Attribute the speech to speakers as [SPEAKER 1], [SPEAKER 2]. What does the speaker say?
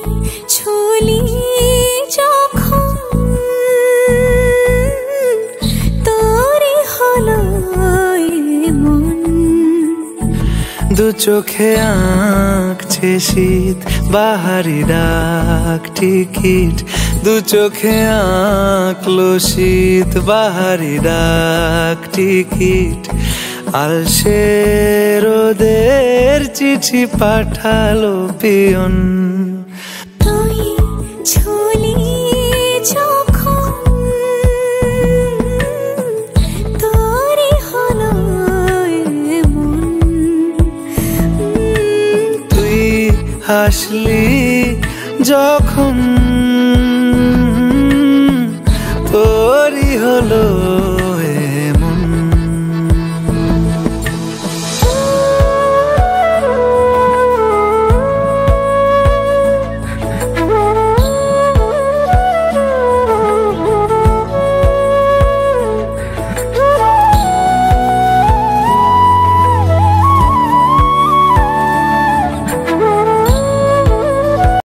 [SPEAKER 1] ছুলি যখন তোরে হলো মন।
[SPEAKER 2] দু চোখে আঁকছে শীত বাহারি ডাক টিকিট, দু চোখে আঁকলো শীত বাহারি ডাক টিকিট। আলসে রোদের চিঠি পাঠালো পিয়ন।
[SPEAKER 1] তুই ছুলি যখন তোরে হলো মন।
[SPEAKER 2] তুই হাসলি যখন তোরই হলো